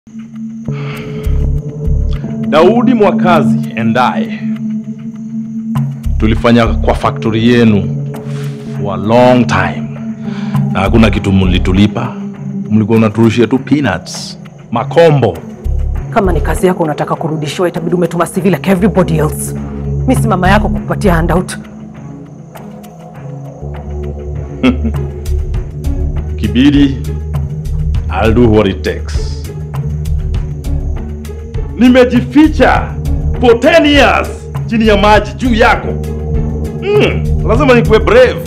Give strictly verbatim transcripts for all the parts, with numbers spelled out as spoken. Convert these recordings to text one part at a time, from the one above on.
Daudi Mwakazi and I tulifanya kwa factory yenu for a long time. Na hakuna kitu mlitulipa. Mlikuwa mnaturushia tu peanuts, makombo. Kama ni kazi yako unataka kurudishwa, itabidi umetuma C V like everybody else. Mimi si mama yako kukupatia handout. Kibidi, I'll do what it takes. Nimejificha for ten years chini ya maji juu yako. Mm, lazima nikuwe brave.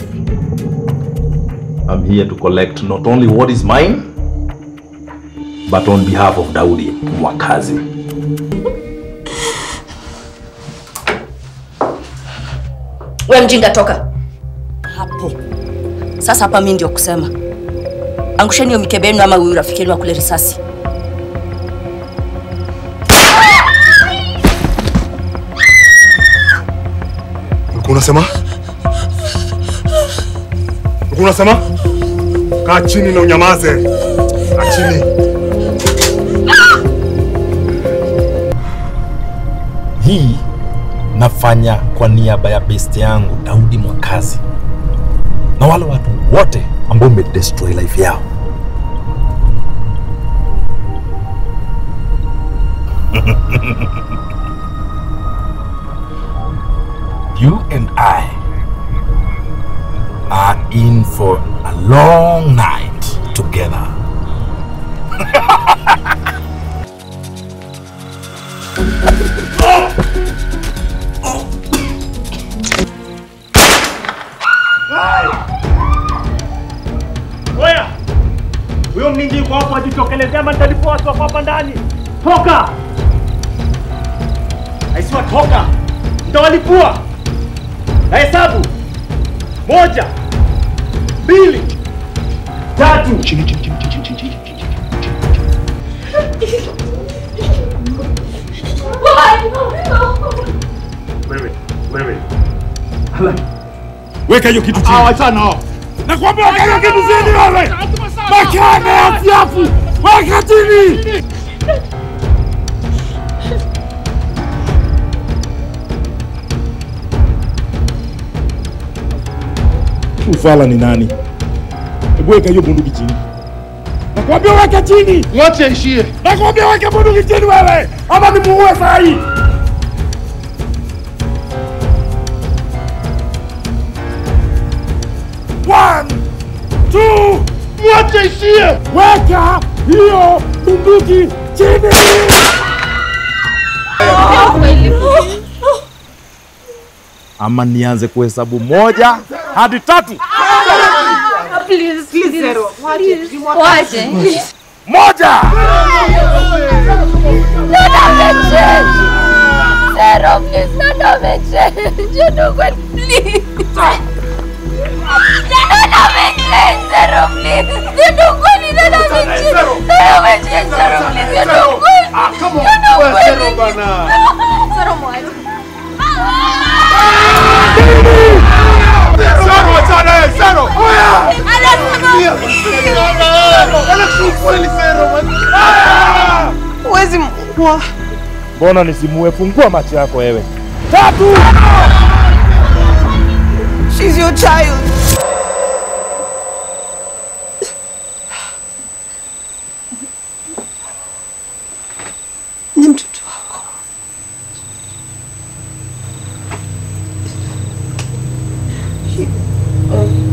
I'm here to collect not only what is mine, but on behalf of Daudi Mwakazi. Wewe mjinga, toka hapo. Sasa hapa mimi ndio kusema. Angusheni hiyo mikebe yenu ama huyu rafiki yenu akule risasi. Ulikuwa unasema? Ulikuwa unasema? Kaa chini na unyamaze. Kaa chini. Hii nafanya kwa niaba ya best yangu Daudi Mwakazi na wale watu wote ambao umedestroy life yao. You and I are in for a long night together. Oya! Huyo mlinzi yuko hapo, ajitokelezea ama nitalipua watu wako hapa ndani. Toka! Aisiwa toka! Nitawalipua! Na hesabu! Moja! Mbili! Tatu! Chini, chini, chini, chini, chini, chini, chini. Wewe, wewe. Hala. Weka hiyo kitu chini. Ah, achana hao. Nakwambia weka hiyo kitu chini wewe. Makana ya tiafu. Weka chini. Ufala ni nani? Hebu weka hiyo bunduki chini. Nakwambia weka chini. Mwache ishie. Nakwambia weka bunduki chini wewe. Ama nimuue saa hii. One, two, Mwache ishie. weka hiyo bunduki chini. Ama nianze kuhesabu moja hadi tatu. Please, please, zero. Please. Wache. Moja! Zero, please, no damage. You know what, please. No damage, zero, please. You know what, no damage. No damage, zero, please. You know what. Ah, come on. Zero bana. Zero, what? Zero, achana, zero. Oya! Huwezi mkua. Mbona nisimue? Fungua macho yako wewe. Tatu! She's your child. Ni mtoto wako. He, oh.